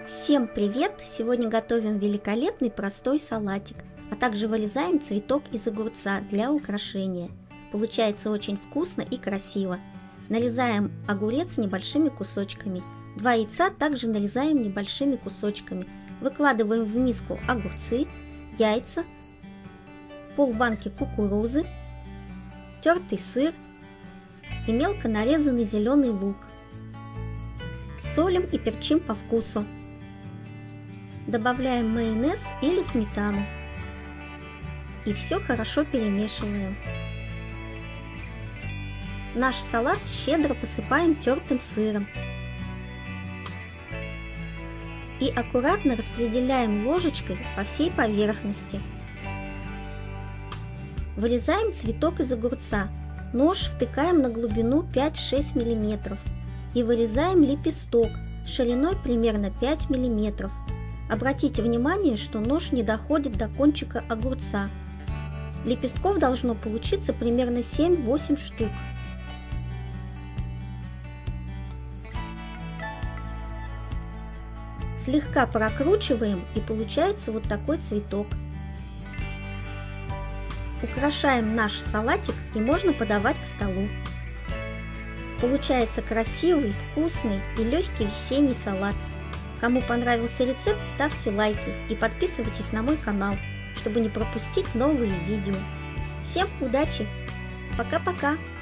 Всем привет! Сегодня готовим великолепный простой салатик, а также вырезаем цветок из огурца для украшения. Получается очень вкусно и красиво. Нарезаем огурец небольшими кусочками. 2 яйца также нарезаем небольшими кусочками. Выкладываем в миску огурцы, яйца, полбанки кукурузы, тертый сыр и мелко нарезанный зеленый лук. Солим и перчим по вкусу. Добавляем майонез или сметану. И все хорошо перемешиваем. Наш салат щедро посыпаем тертым сыром. И аккуратно распределяем ложечкой по всей поверхности. Вырезаем цветок из огурца. Нож втыкаем на глубину 5-6 мм. И вырезаем лепесток шириной примерно 5 мм. Обратите внимание, что нож не доходит до кончика огурца. Лепестков должно получиться примерно 7-8 штук. Слегка прокручиваем, и получается вот такой цветок. Украшаем наш салатик, и можно подавать к столу. Получается красивый, вкусный и легкий весенний салат. Кому понравился рецепт, ставьте лайки и подписывайтесь на мой канал, чтобы не пропустить новые видео. Всем удачи! Пока-пока!